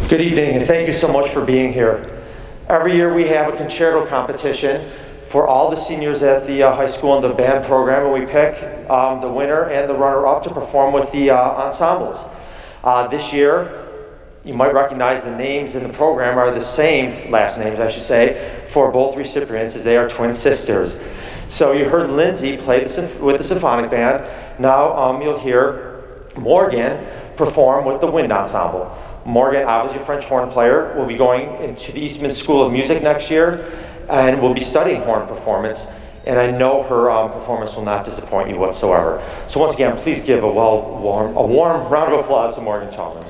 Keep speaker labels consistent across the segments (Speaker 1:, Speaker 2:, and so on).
Speaker 1: Good evening, and thank you so much for being here. Every year we have a concerto competition for all the seniors at the high school in the band program, and we pick the winner and the runner-up to perform with the ensembles. This year, you might recognize the names in the program are the same, last names I should say, for both recipients, as they are twin sisters. So you heard Lindsay play with the symphonic band. Now you'll hear Morgan perform with the wind ensemble. Morgan, obviously a French horn player, will be going into the Eastman School of Music next year and will be studying horn performance. And I know her performance will not disappoint you whatsoever. So once again, please give a warm round of applause to Morgan Chalmers.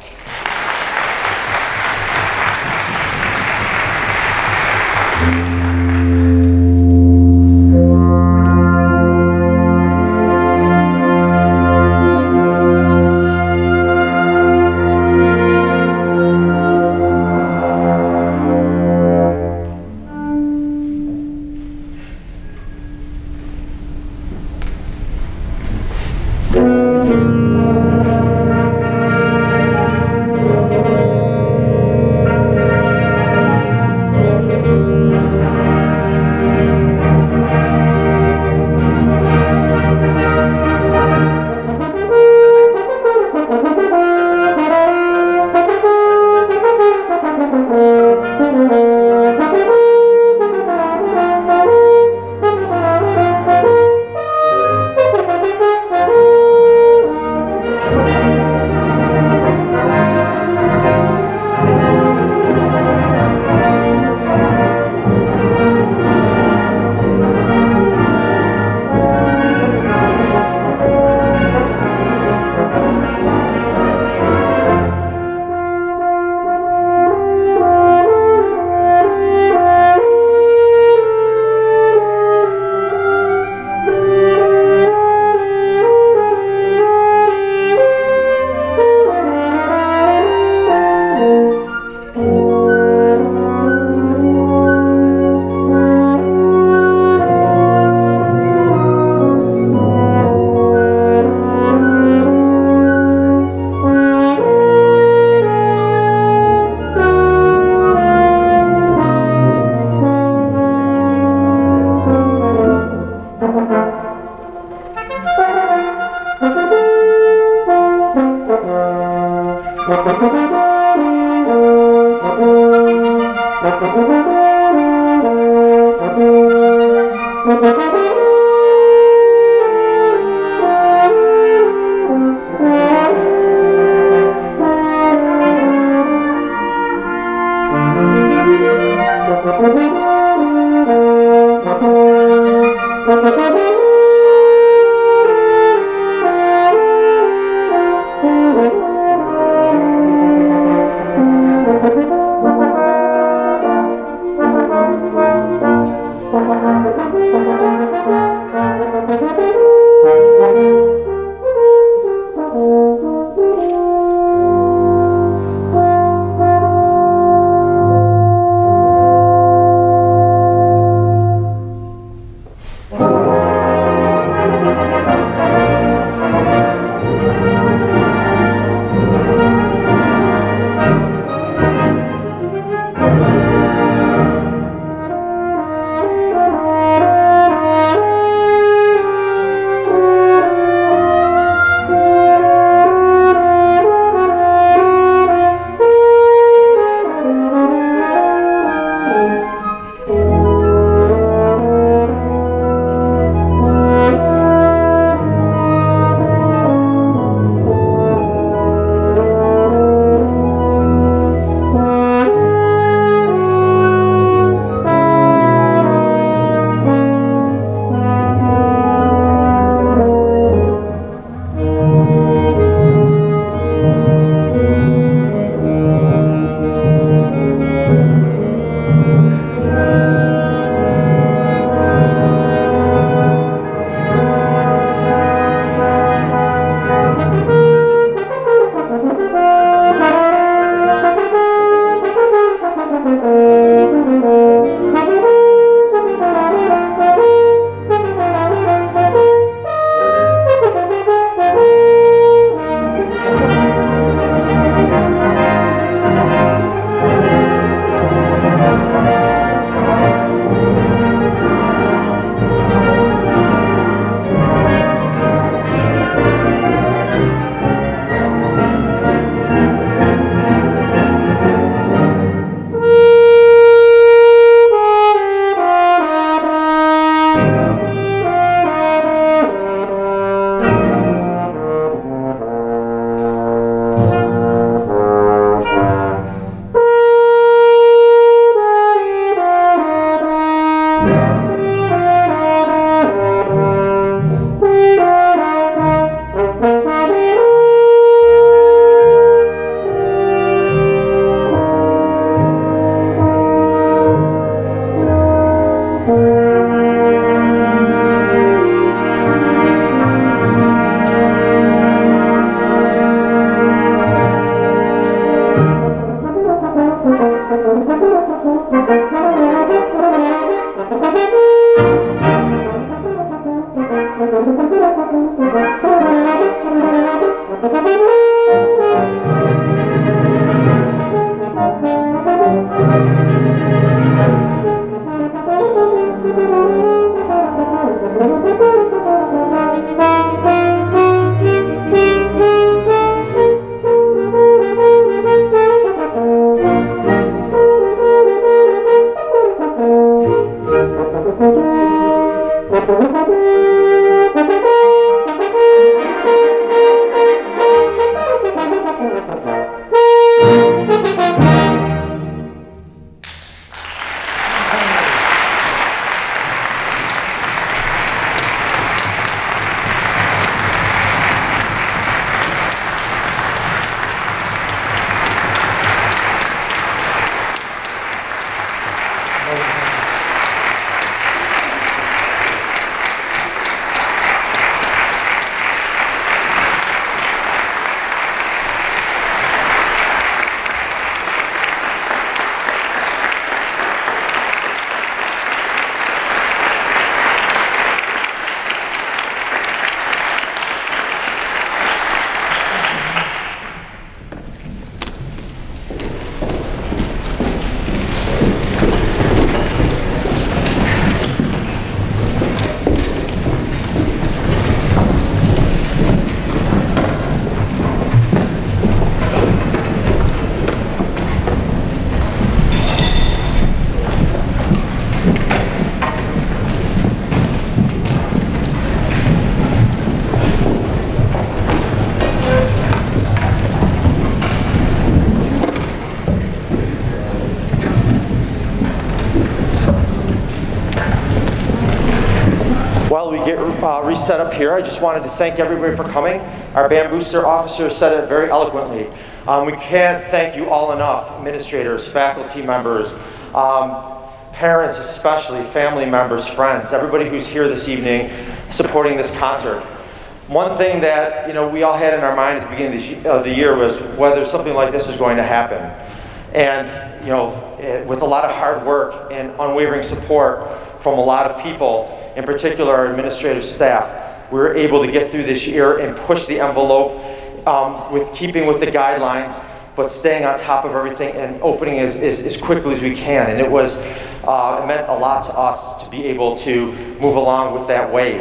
Speaker 1: get reset up here, I just wanted to thank everybody for coming. Our band booster officer said it very eloquently. We can't thank you all enough, administrators, faculty members, parents especially, family members, friends, everybody who's here this evening supporting this concert. One thing that we all had in our mind at the beginning of the year was whether something like this was going to happen. And with a lot of hard work and unwavering support from a lot of people, in particular our administrative staff, we were able to get through this year and push the envelope with keeping with the guidelines, but staying on top of everything and opening as quickly as we can. And it meant a lot to us to be able to move along with that wave.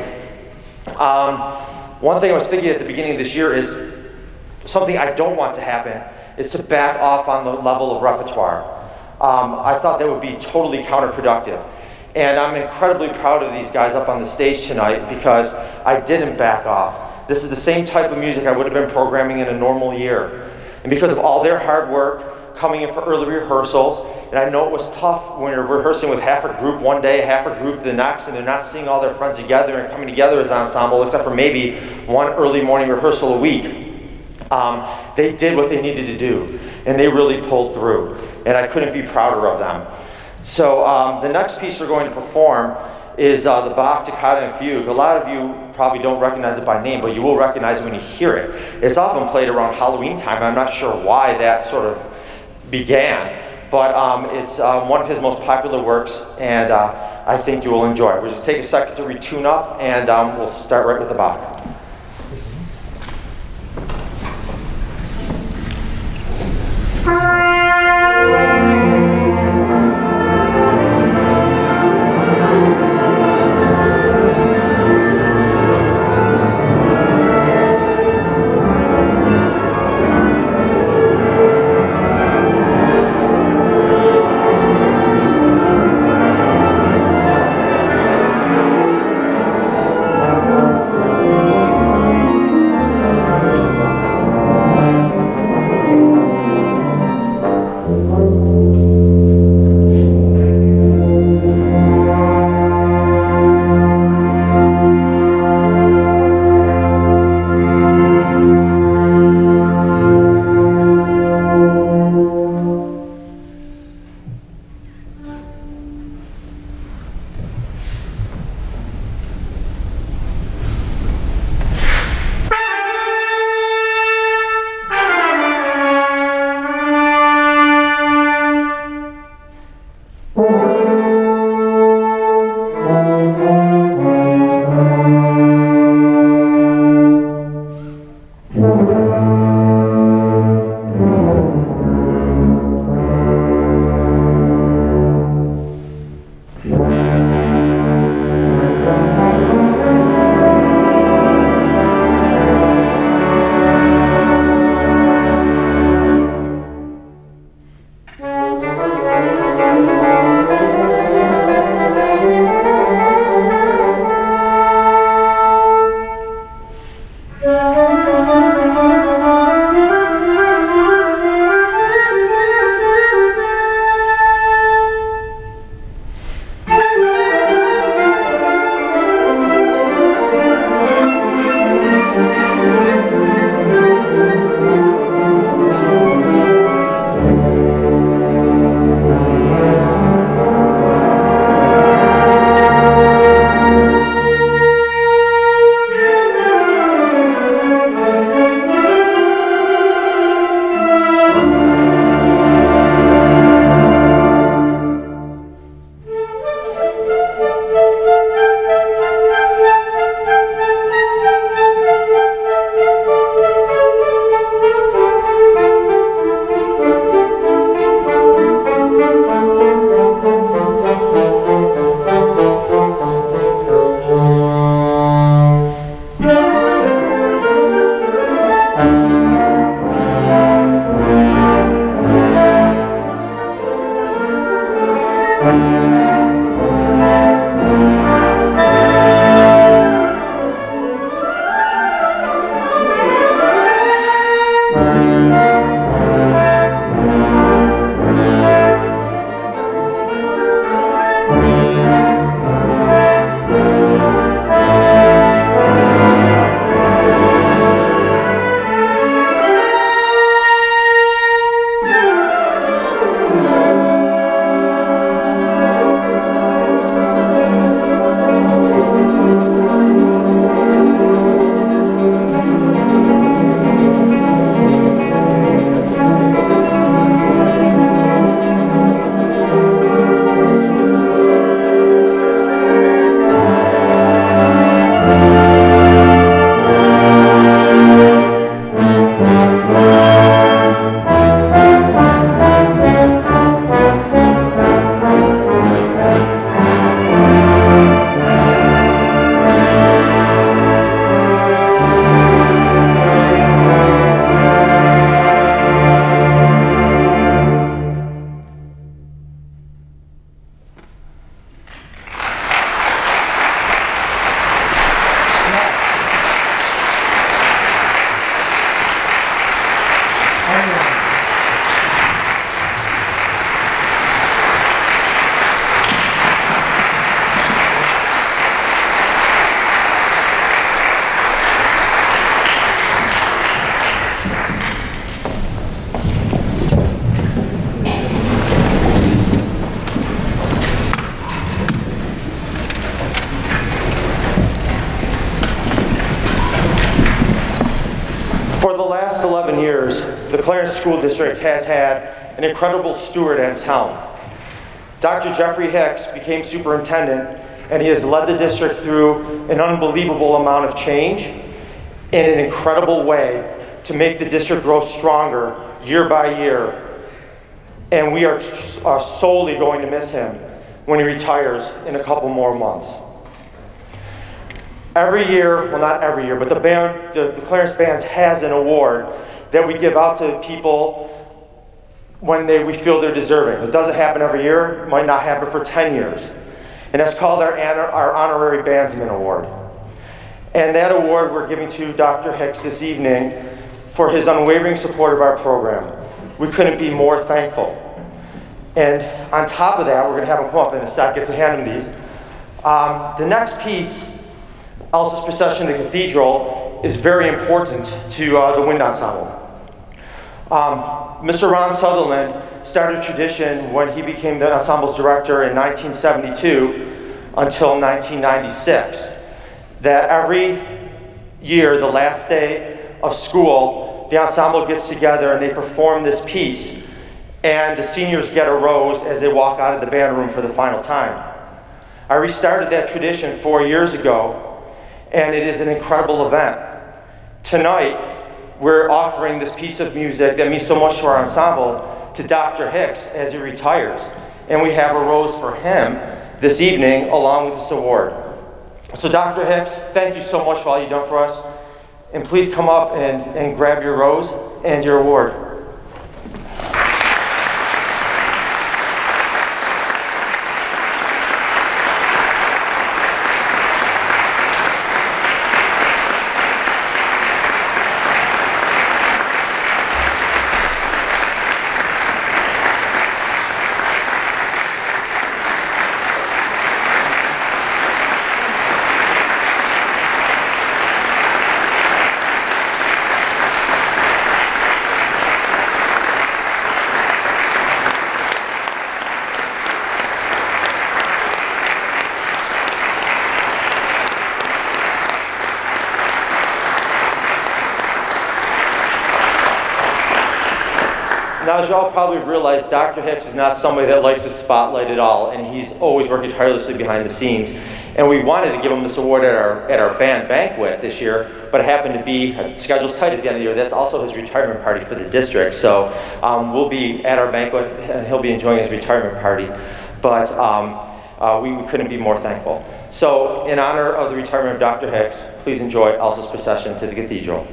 Speaker 1: One thing I was thinking at the beginning of this year is something I don't want to happen is to back off on the level of repertoire. I thought that would be totally counterproductive. And I'm incredibly proud of these guys up on the stage tonight because I didn't back off. This is the same type of music I would have been programming in a normal year. And because of all their hard work, coming in for early rehearsals, and I know it was tough when you're rehearsing with half a group one day, half a group the next, and they're not seeing all their friends together and coming together as ensemble, except for maybe one early morning rehearsal a week. They did what they needed to do, and they really pulled through, and I couldn't be prouder of them. So the next piece we're going to perform is the Bach Toccata and Fugue. A lot of you probably don't recognize it by name, but you will recognize it when you hear it. It's often played around Halloween time. I'm not sure why that sort of began, but it's one of his most popular works, and I think you will enjoy it. We'll just take a second to retune up, and we'll start right with the Bach. Clarence School District has had an incredible steward at its helm. Dr. Jeffrey Hicks became superintendent, and he has led the district through an unbelievable amount of change in an incredible way to make the district grow stronger year by year. And we are solely going to miss him when he retires in a couple more months. Every year, well, not every year, but the Clarence Bands has an award that we give out to people when we feel they're deserving. It doesn't happen every year. It might not happen for 10 years. And that's called our Honorary Bandsman Award. And that award we're giving to Dr. Hicks this evening for his unwavering support of our program. We couldn't be more thankful. And on top of that, we're going to have him come up in a second to hand him these. The next piece, Elsa's Procession to the Cathedral, is very important to the Wind Ensemble. Mr. Ron Sutherland started a tradition when he became the ensemble's director in 1972 until 1996, that every year, the last day of school, the ensemble gets together and they perform this piece, and the seniors get a rose as they walk out of the band room for the final time. I restarted that tradition 4 years ago, and it is an incredible event. Tonight, we're offering this piece of music that means so much to our ensemble to Dr. Hicks as he retires. And we have a rose for him this evening along with this award. So Dr. Hicks, thank you so much for all you've done for us. And please come up and grab your rose and your award. Now, as you all probably realize, Dr. Hicks is not somebody that likes the spotlight at all, and he's always working tirelessly behind the scenes. And we wanted to give him this award at our band banquet this year, but it happened to be, the schedule's tight at the end of the year. That's also his retirement party for the district. So we'll be at our banquet, and he'll be enjoying his retirement party. But we couldn't be more thankful. So in honor of the retirement of Dr. Hicks, please enjoy Elsa's Procession to the Cathedral.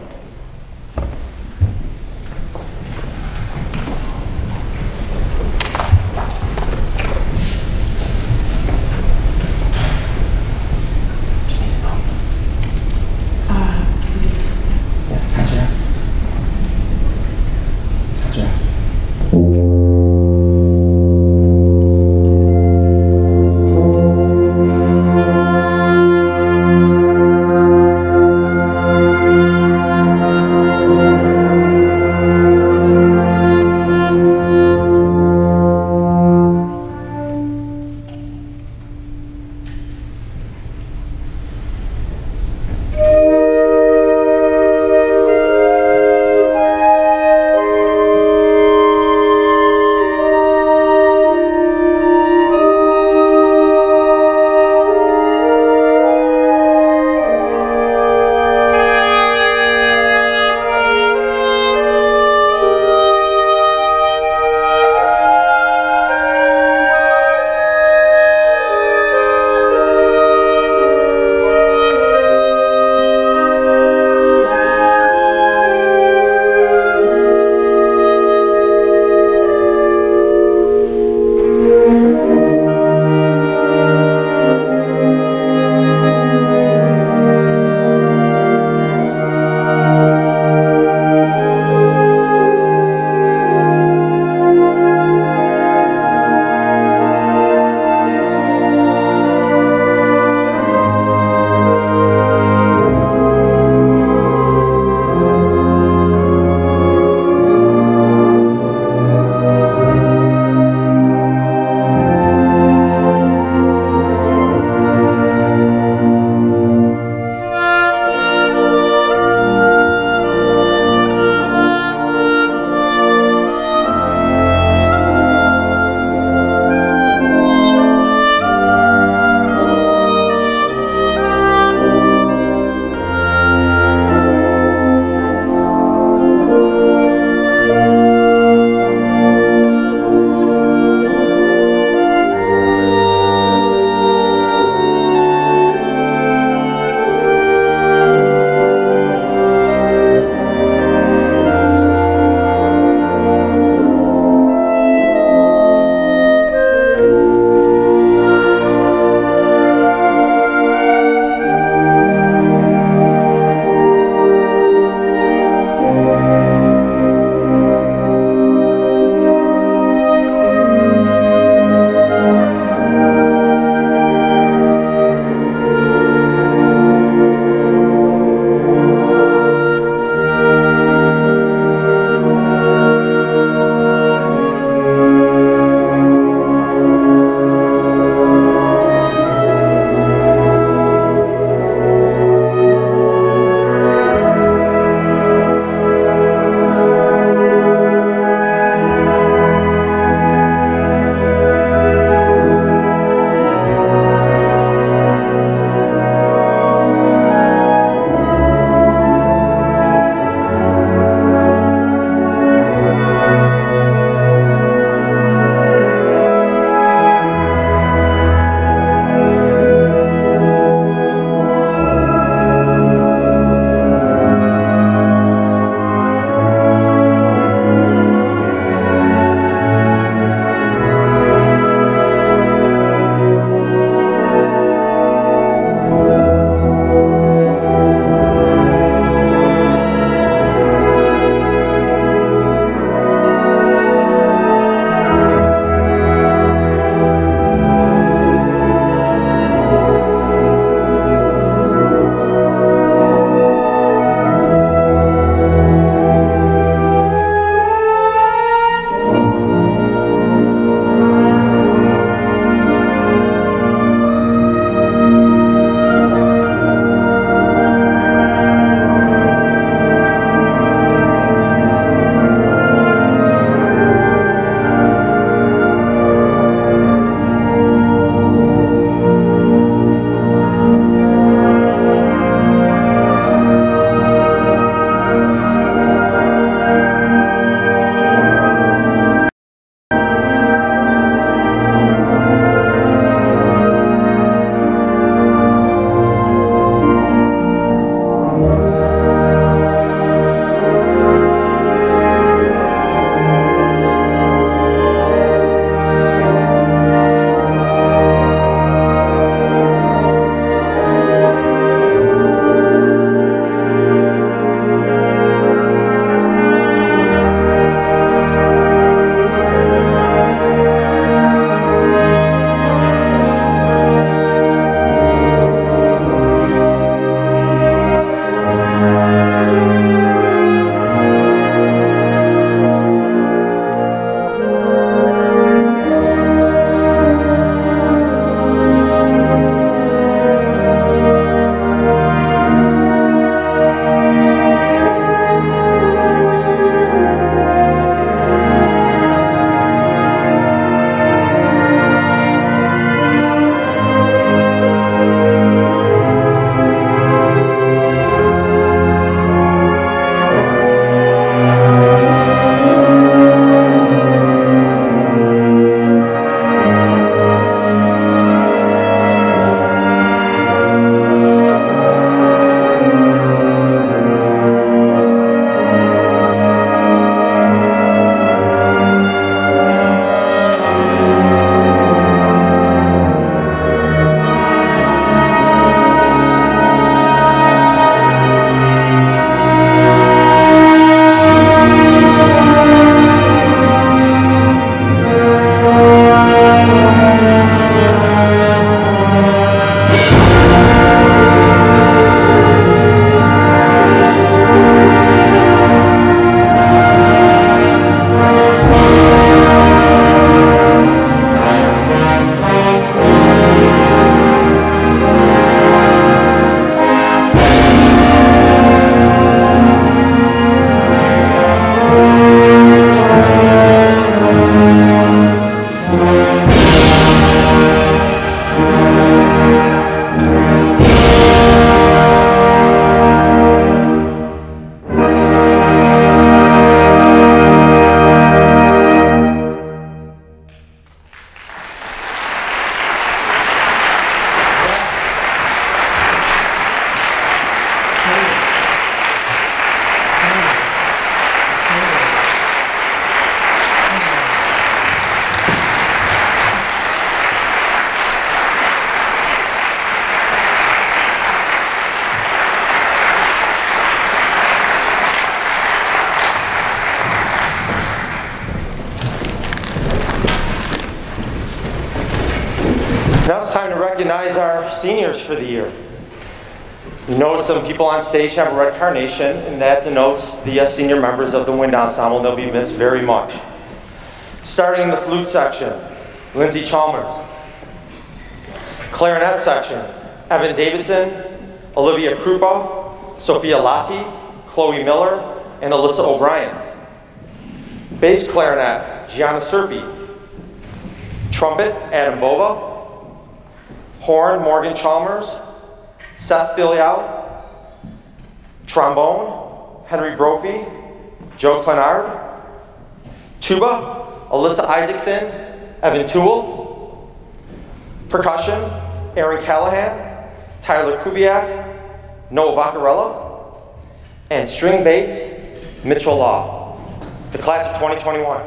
Speaker 1: Now it's time to recognize our seniors for the year. You notice some people on stage have a red carnation, and that denotes the senior members of the wind ensemble, and they'll be missed very much. Starting in the flute section, Lindsay Chalmers. Clarinet section, Evan Davidson, Olivia Krupa, Sophia Lati, Chloe Miller, and Alyssa O'Brien. Bass clarinet, Gianna Serpi. Trumpet, Adam Bova. Horn, Morgan Chalmers. Seth Filial. Trombone, Henry Brophy, Joe Clenard. Tuba, Alyssa Isaacson, Evan Toole. Percussion, Aaron Callahan, Tyler Kubiak, Noah Vaccarella. And string bass, Mitchell Law. The class of 2021.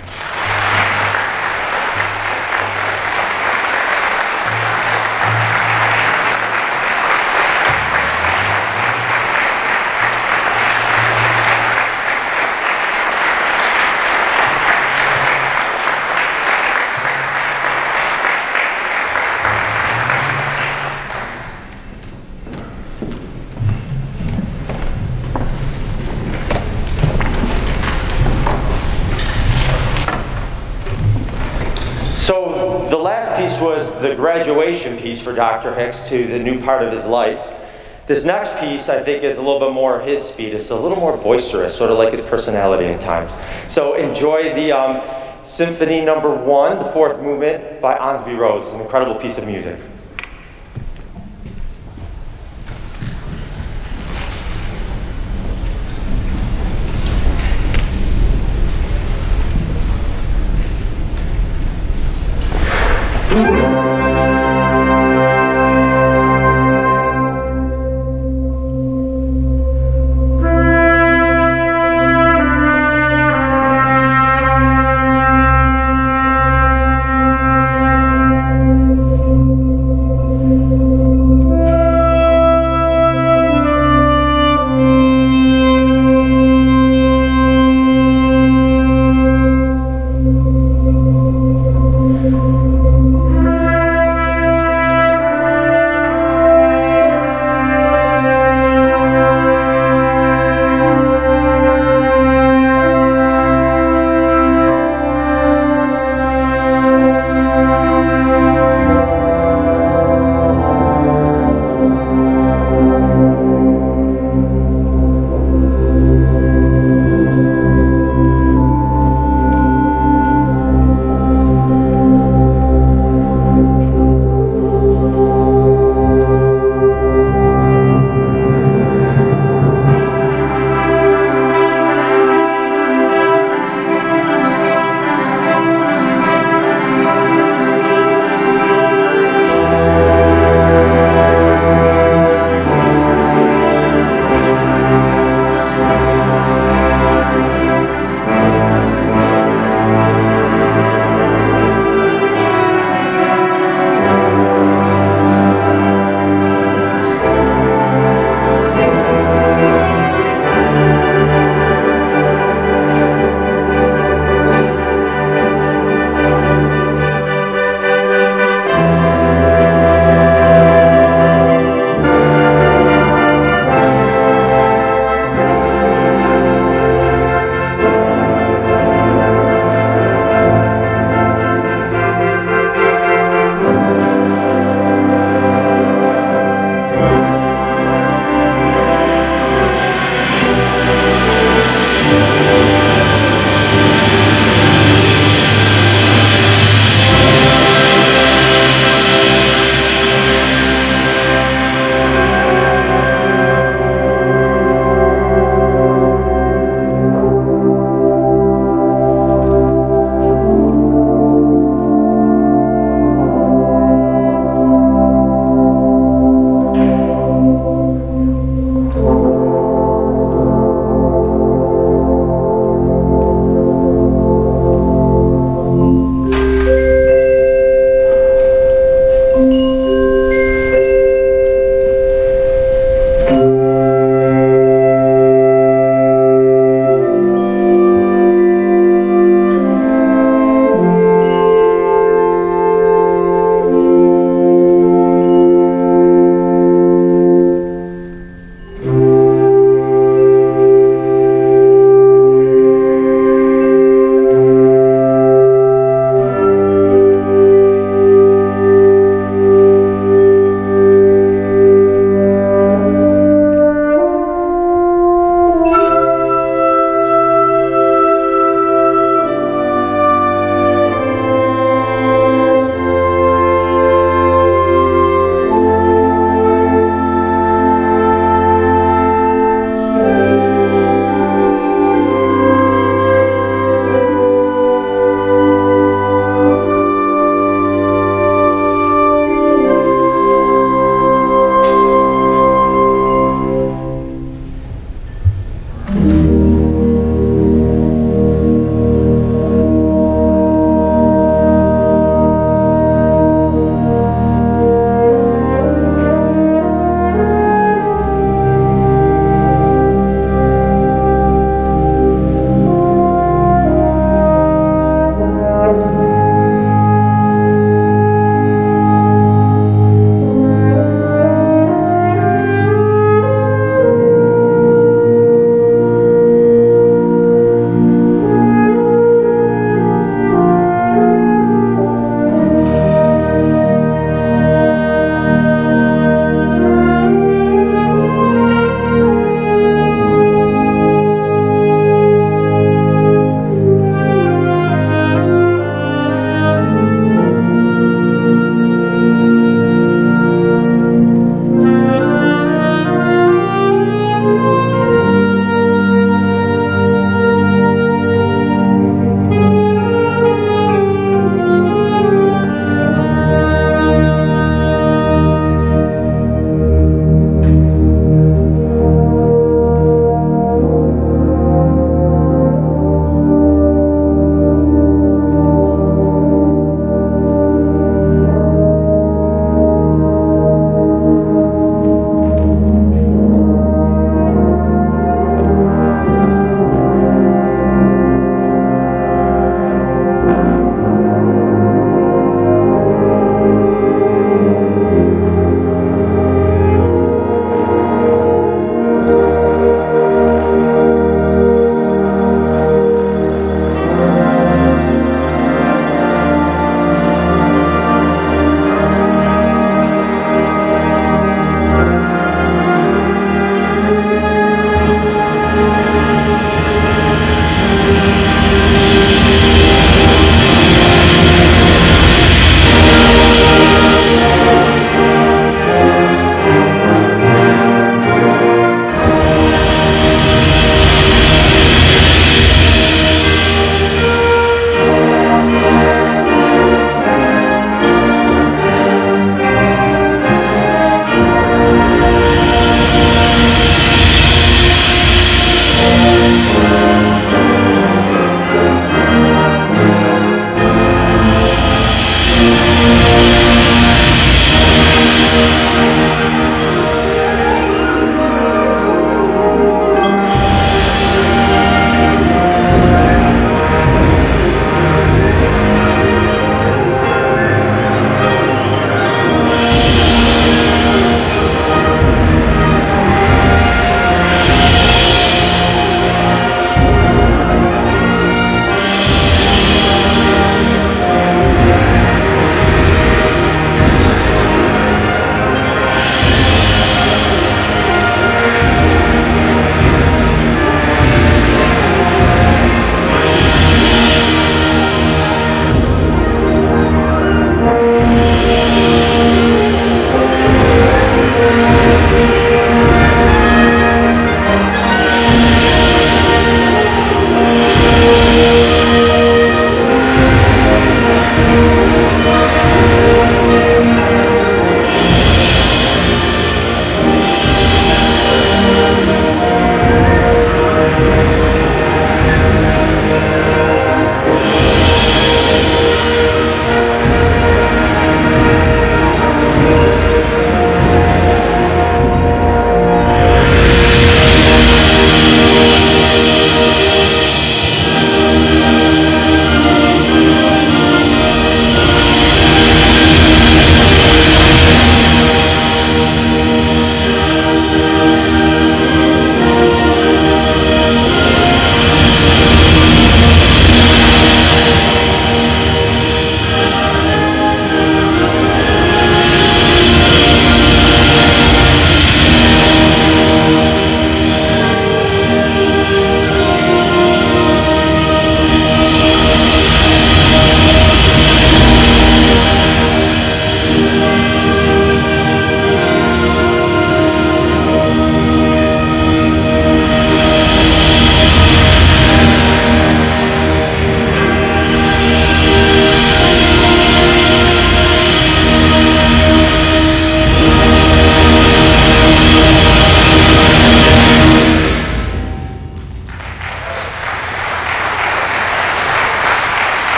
Speaker 1: So the last piece was the graduation piece for Dr. Hicks to the new part of his life. This next piece, I think, is a little bit more his speed. It's a little more boisterous, sort of like his personality at times. So enjoy the Symphony No. 1, the fourth movement by Onsby Rhodes. It's an incredible piece of music.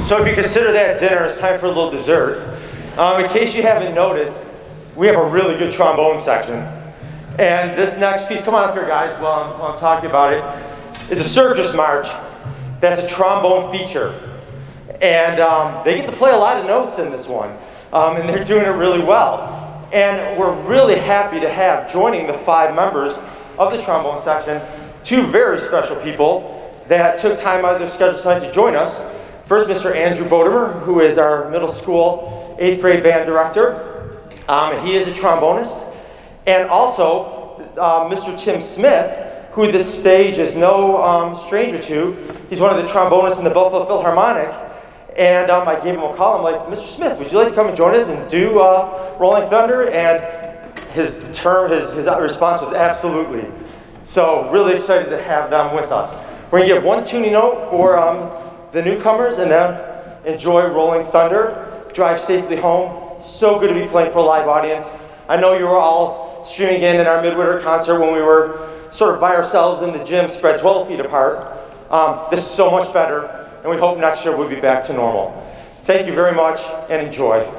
Speaker 1: So if you consider that dinner, it's time for a little dessert. In case you haven't noticed, we have a really good trombone section. And this next piece, come on up here guys while I'm talking about it, is a circus march that's a trombone feature. And they get to play a lot of notes in this one. And they're doing it really well. And we're really happy to have joining the 5 members of the trombone section 2 very special people that took time out of their schedule tonight to join us. First, Mr. Andrew Bodemer, who is our middle school 8th grade band director. And he is a trombonist. And also, Mr. Tim Smith, who this stage is no stranger to. He's one of the trombonists in the Buffalo Philharmonic. And I gave him a call. I'm like, Mr. Smith, would you like to come and join us and do Rolling Thunder? And his response was absolutely. So really excited to have them with us. We're going to give one tuning note for the newcomers and then enjoy Rolling Thunder. Drive safely home. So good to be playing for a live audience. I know you were all streaming in our midwinter concert when we were sort of by ourselves in the gym, spread 12 feet apart. This is so much better, and we hope next year we'll be back to normal. Thank you very much, and enjoy.